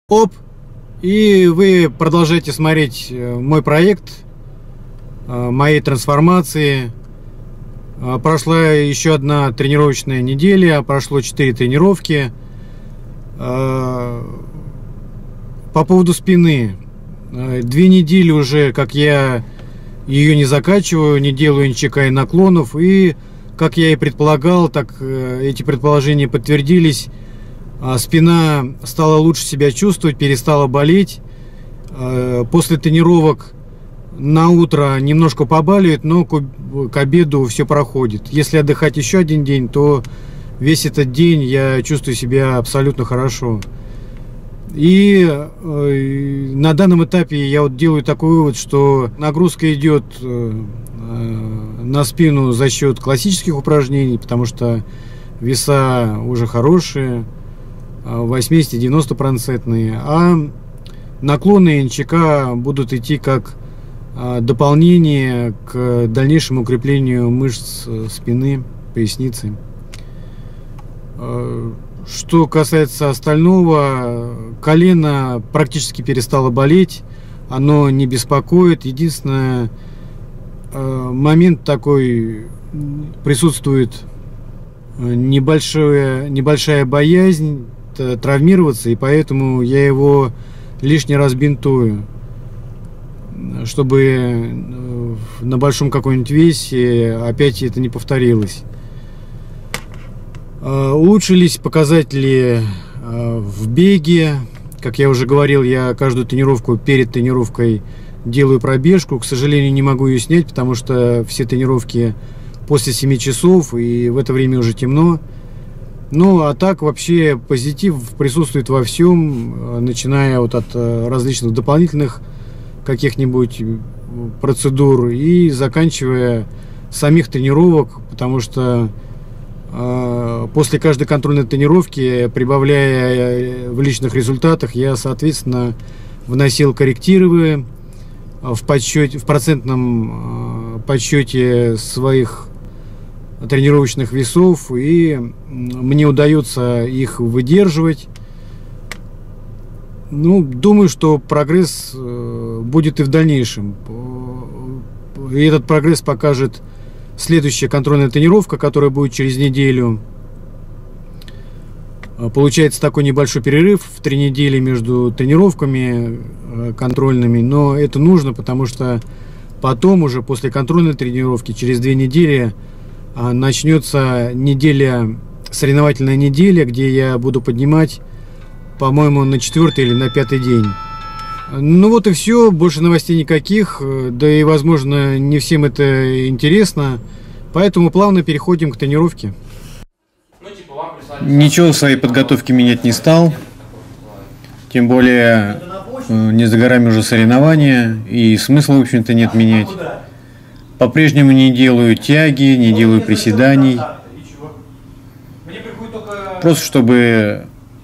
Оп! И вы продолжаете смотреть мой проект, моей трансформации. Прошла еще одна тренировочная неделя, прошло 4 тренировки. По поводу спины. 2 недели уже, как я ее не закачиваю, не делаю НЧК и наклонов. И, как я и предполагал, так эти предположения подтвердились. Спина стала лучше себя чувствовать, перестала болеть. После тренировок на утро немножко побаливает, но к обеду все проходит. Если отдыхать еще один день, то весь этот день я чувствую себя абсолютно хорошо. И на данном этапе я вот делаю такой вывод, что нагрузка идет на спину за счет классических упражнений, потому что веса уже хорошие, 80-90%, а наклоны и НЧК будут идти как дополнение к дальнейшему укреплению мышц спины, поясницы. Что касается остального, колено практически перестало болеть, оно не беспокоит. Единственное, момент такой присутствует, небольшая боязнь травмироваться, и поэтому я его лишний раз бинтую, чтобы на большом каком-нибудь весе опять это не повторилось. Улучшились показатели в беге. Как я уже говорил, я каждую тренировку перед тренировкой делаю пробежку. К сожалению, не могу ее снять, потому что все тренировки после 7 часов, и в это время уже темно. Ну, а так вообще позитив присутствует во всем, начиная вот от различных дополнительных каких-нибудь процедур и заканчивая самих тренировок, потому что после каждой контрольной тренировки, прибавляя в личных результатах, я, соответственно, вносил коррективы в процентном подсчете своих тренировочных весов, и мне удается их выдерживать. Ну, думаю, что прогресс будет и в дальнейшем. И этот прогресс покажет следующая контрольная тренировка, которая будет через неделю. Получается такой небольшой перерыв в 3 недели между тренировками контрольными, но это нужно, потому что потом уже после контрольной тренировки через 2 недели начнется соревновательная неделя, где я буду поднимать, по-моему, на 4-й или на 5-й день. Ну вот и все, больше новостей никаких, да и, возможно, не всем это интересно, поэтому плавно переходим к тренировке. Ничего в своей подготовке менять не стал, тем более не за горами уже соревнования, и смысла, в общем-то, нет менять. По-прежнему не делаю тяги, не делаю приседаний, просто чтобы,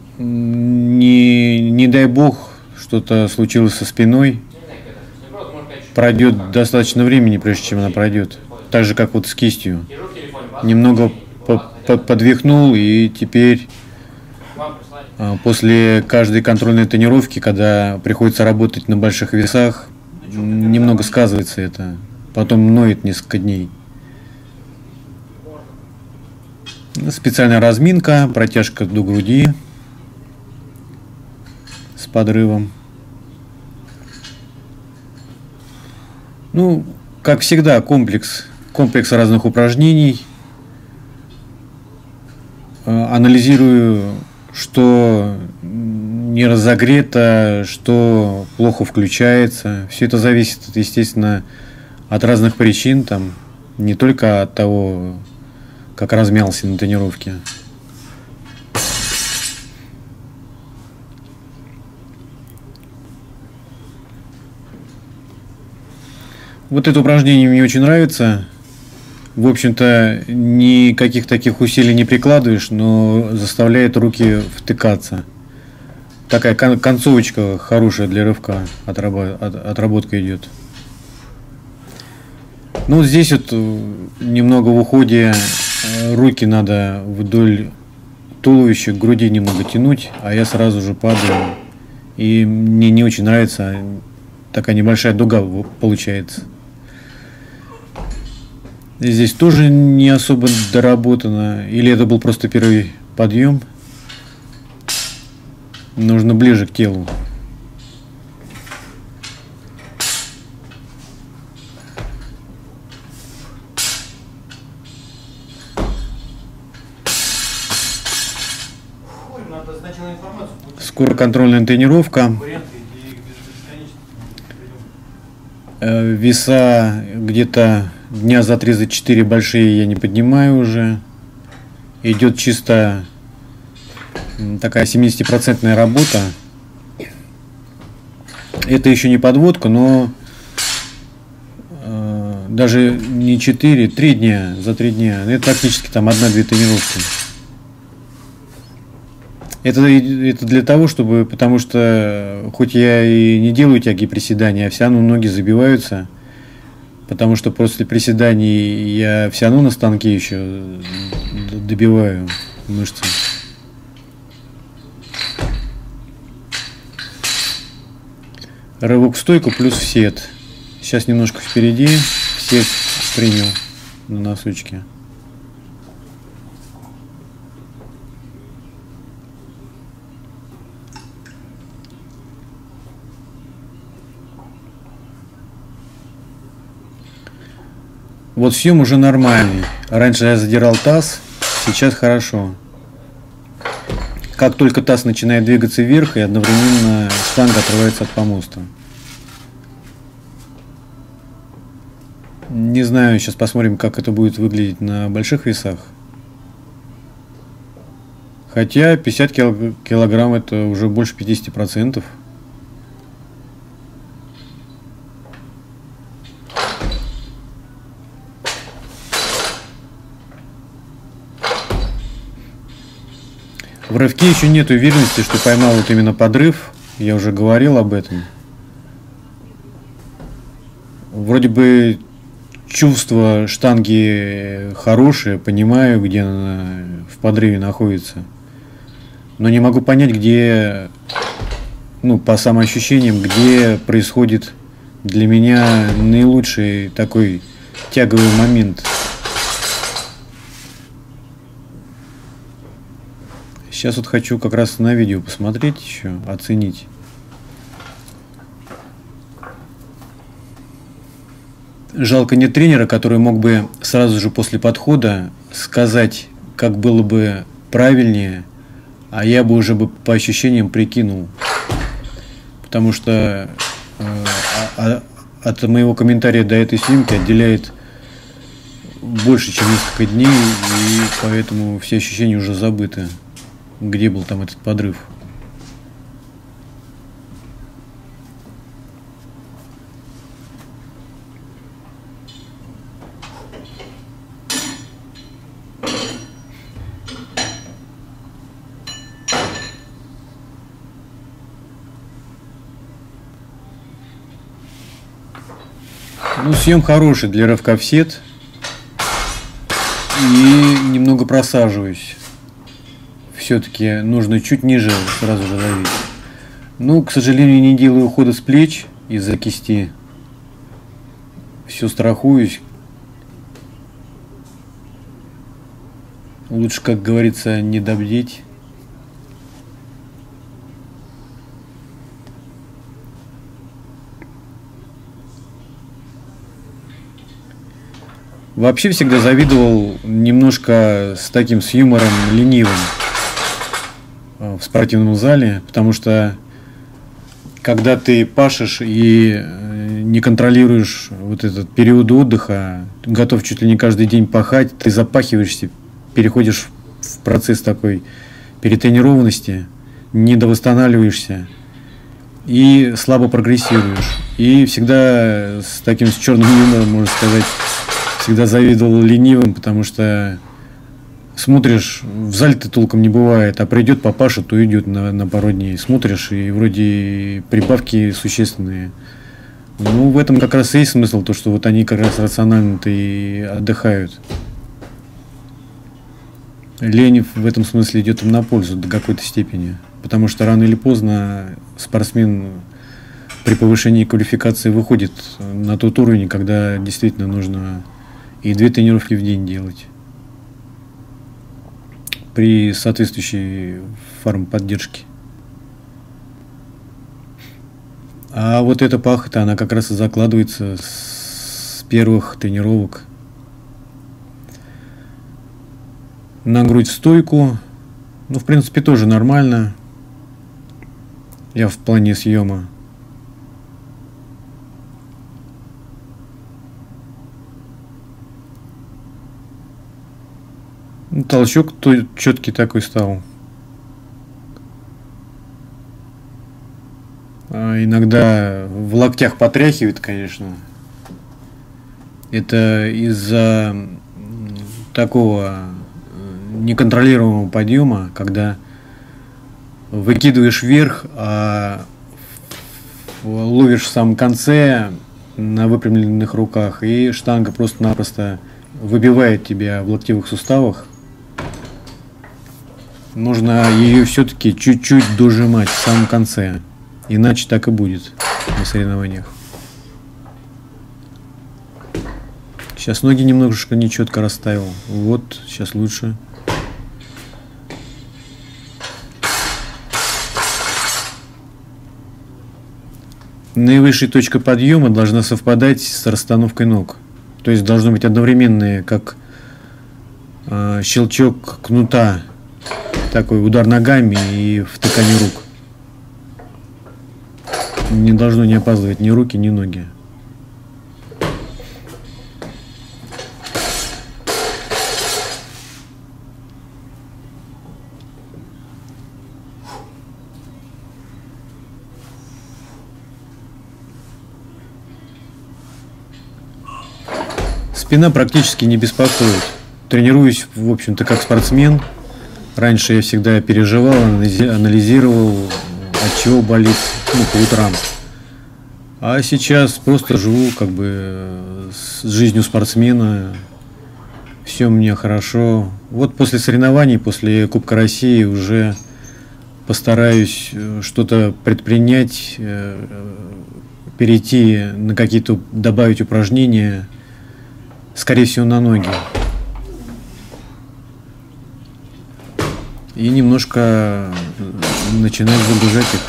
не дай бог, что-то случилось со спиной, пройдет достаточно времени, прежде чем она пройдет. Так же, как вот с кистью. Немного подвихнул, и теперь после каждой контрольной тренировки, когда приходится работать на больших весах, немного сказывается это. Потом ноет несколько дней. Специальная разминка, протяжка до груди с подрывом. Ну, как всегда, комплекс разных упражнений. Анализирую, что не разогрето, что плохо включается. Все это зависит, естественно, от разных причин, там, не только от того, как размялся на тренировке. Вот это упражнение мне очень нравится. В общем-то, никаких таких усилий не прикладываешь, но заставляет руки втыкаться. Такая концовочка хорошая для рывка, отработка идет. Ну, вот здесь вот немного в уходе руки надо вдоль туловища, к груди немного тянуть, а я сразу же падаю И мне не очень нравится, такая небольшая дуга получается. И здесь тоже не особо доработано. Или это был просто первый подъем. Нужно ближе к телу. Скоро контрольная тренировка. Веса где-то дня за 3, за 4 большие я не поднимаю уже. Идет чисто такая 70% работа. Это еще не подводка, но даже не 4, 3 дня, за 3 дня. Это практически там 1-2 тренировки. Это для того, чтобы, потому что хоть я и не делаю тяги приседания, а все равно ноги забиваются, потому что после приседаний я все равно на станке еще добиваю мышцы. Рывок в стойку плюс в сет. Сейчас немножко впереди, в сет принял на носочке. Вот съем уже нормальный. Раньше я задирал таз, сейчас хорошо. Как только таз начинает двигаться вверх, и одновременно штанга отрывается от помоста. Не знаю, сейчас посмотрим, как это будет выглядеть на больших весах. Хотя 50 килограмм это уже больше 50%. В рывке еще нет уверенности, что поймал вот именно подрыв. Я уже говорил об этом. Вроде бы чувство штанги хорошее, понимаю, где она в подрыве находится. Но не могу понять, где, ну, по самоощущениям, где происходит для меня наилучший такой тяговый момент. Сейчас вот хочу как раз на видео посмотреть еще, оценить. Жалко нет тренера, который мог бы сразу же после подхода сказать, как было бы правильнее, а я бы уже по ощущениям прикинул. Потому что от моего комментария до этой снимки отделяет больше, чем несколько дней, и поэтому все ощущения уже забыты. Где был там этот подрыв? Ну, съем хороший для рывка в сет. И немного просаживаюсь. Все-таки нужно чуть ниже сразу же ловить. Ну, к сожалению, не делаю ухода с плеч из-за кисти. Все страхуюсь. Лучше, как говорится, не добдеть. Вообще всегда завидовал немножко с таким с юмором ленивым в спортивном зале, потому что когда ты пашешь и не контролируешь вот этот период отдыха, готов чуть ли не каждый день пахать, ты запахиваешься, переходишь в процесс такой перетренированности, недовосстанавливаешься и слабо прогрессируешь. И всегда с таким с черным юмором, можно сказать, всегда завидовал ленивым, потому что смотришь, в зале-то толком не бывает, а придет папаша, то идет на пару дней. Смотришь, и вроде прибавки существенные. Ну, в этом как раз и есть смысл, то, что вот они как раз рационально-то и отдыхают. Лень в этом смысле идет им на пользу до какой-то степени. потому что рано или поздно спортсмен при повышении квалификации выходит на тот уровень, когда действительно нужно и 2 тренировки в день делать при соответствующей фармподдержке. А вот эта пахота, она как раз и закладывается с первых тренировок. На грудь в стойку, ну, в принципе, тоже нормально. Я в плане съема. Толчок четкий такой стал. Иногда в локтях потряхивает, конечно. Это из-за такого неконтролируемого подъема, когда выкидываешь вверх, а ловишь в самом конце на выпрямленных руках, и штанга просто-напросто выбивает тебя в локтевых суставах. Нужно ее все-таки чуть-чуть дожимать в самом конце, иначе так и будет на соревнованиях. Сейчас ноги немножко нечетко расставил. Вот, сейчас лучше. Наивысшая точка подъема должна совпадать с расстановкой ног. То есть должно быть одновременные, как щелчок кнута, такой удар ногами и втыкание рук. Не должно не опаздывать ни руки, ни ноги. Спина практически не беспокоит. Тренируюсь, в общем-то, как спортсмен. Раньше я всегда переживал, анализировал, от чего болит, по утрам. А сейчас просто живу как бы с жизнью спортсмена. Все мне хорошо. Вот после соревнований, после Кубка России уже постараюсь что-то предпринять, перейти на какие-то, добавить упражнения, скорее всего, на ноги. И немножко начинать загружать их.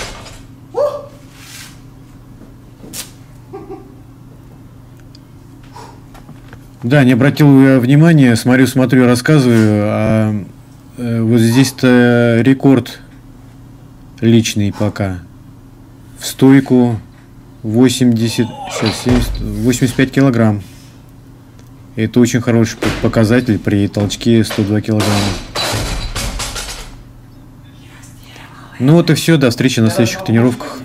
Да, не обратил я внимания, смотрю, рассказываю, а вот здесь-то рекорд личный пока. В стойку 85 килограмм. Это очень хороший показатель при толчке 102 килограмма. Ну вот и все, до встречи на следующих тренировках.